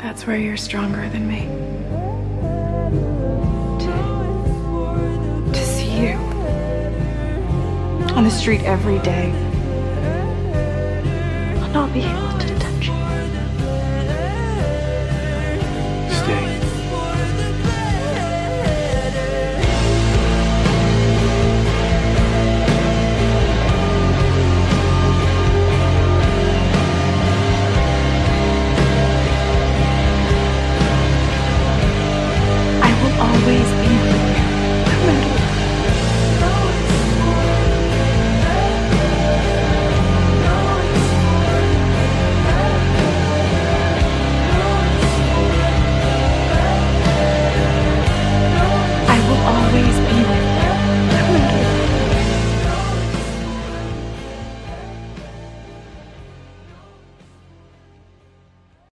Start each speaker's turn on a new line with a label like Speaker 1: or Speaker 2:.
Speaker 1: That's where you're stronger than me. To see you on the street every day. I'll not be able